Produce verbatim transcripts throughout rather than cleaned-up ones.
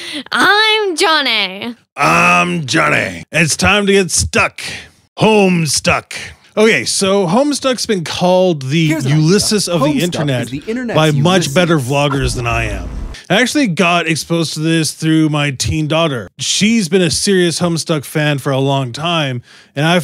I'm Johnny. I'm Johnny. It's time to get stuck. Homestuck. Okay, so Homestuck's been called the Ulysses of the internet, the by much Ulysses. better vloggers than I am. I actually got exposed to this through my teen daughter. She's been a serious Homestuck fan for a long time, and I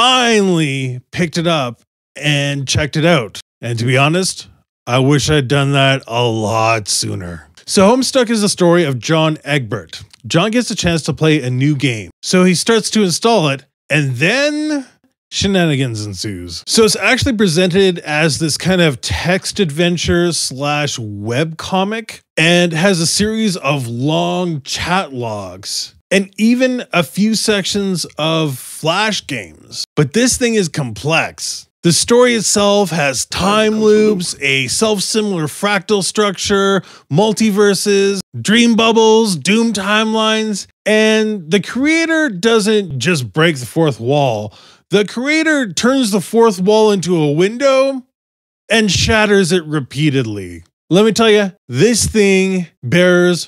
finally picked it up and checked it out. And to be honest, I wish I'd done that a lot sooner. So Homestuck is the story of John Egbert. John gets a chance to play a new game, so he starts to install it, and then shenanigans ensues. So it's actually presented as this kind of text adventure slash web comic, and has a series of long chat logs and even a few sections of flash games. But this thing is complex. The story itself has time loops, a self-similar fractal structure, multiverses, dream bubbles, doom timelines, and the creator doesn't just break the fourth wall. The creator turns the fourth wall into a window and shatters it repeatedly. Let me tell you, this thing bears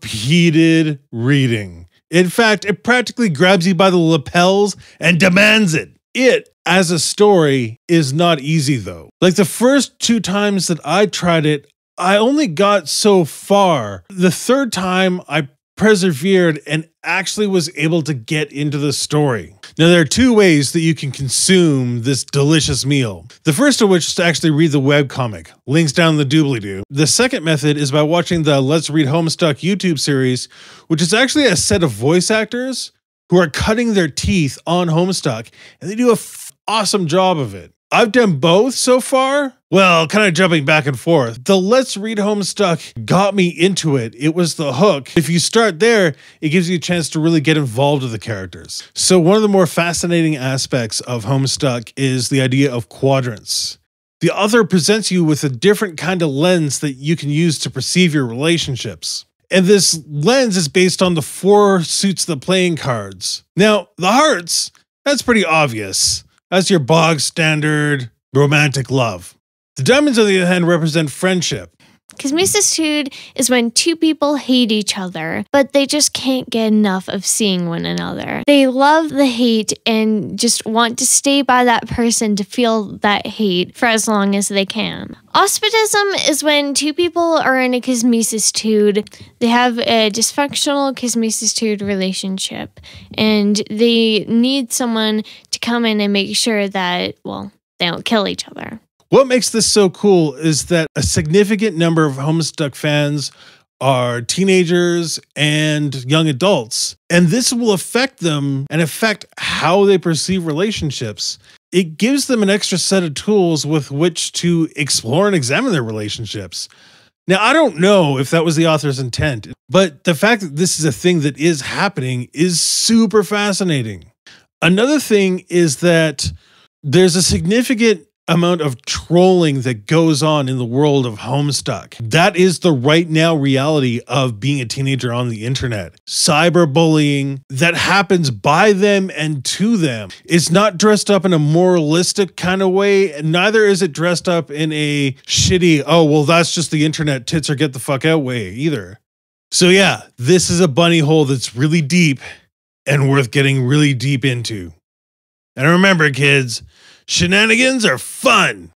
repeated reading. In fact, it practically grabs you by the lapels and demands it. It, as a story, is not easy though. Like the first two times that I tried it, I only got so far. The third time I persevered and actually was able to get into the story. Now, there are two ways that you can consume this delicious meal. The first of which is to actually read the webcomic. Links down in the doobly-doo. The second method is by watching the Let's Read Homestuck YouTube series, which is actually a set of voice actors who are cutting their teeth on Homestuck, and they do a f awesome job of it. I've done both so far. Well, kind of jumping back and forth. The Let's Read Homestuck got me into it. It was the hook. If you start there, it gives you a chance to really get involved with the characters. So one of the more fascinating aspects of Homestuck is the idea of quadrants. The author presents you with a different kind of lens that you can use to perceive your relationships. And this lens is based on the four suits of the playing cards. Now, the hearts, that's pretty obvious. That's your bog standard romantic love. The diamonds, on the other hand, represent friendship. Kismicitude is when two people hate each other, but they just can't get enough of seeing one another. They love the hate and just want to stay by that person to feel that hate for as long as they can. Auspicism is when two people are in a kismicitude, they have a dysfunctional kismicitude relationship, and they need someone to come in and make sure that, well, they don't kill each other. What makes this so cool is that a significant number of Homestuck fans are teenagers and young adults, and this will affect them and affect how they perceive relationships. It gives them an extra set of tools with which to explore and examine their relationships. Now, I don't know if that was the author's intent, but the fact that this is a thing that is happening is super fascinating. Another thing is that there's a significant amount of trolling that goes on in the world of Homestuck. That is the right now reality of being a teenager on the internet. Cyberbullying that happens by them and to them. It's not dressed up in a moralistic kind of way, and neither is it dressed up in a shitty, oh, well, that's just the internet, tits or get the fuck out way either. So yeah, this is a bunny hole that's really deep and worth getting really deep into. And remember, kids, shenanigans are fun.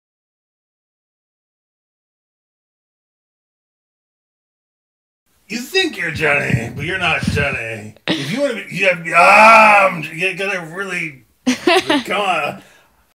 You think you're Johnny, but you're not Johnny. If you want to be, you have, um, you gotta really, come on.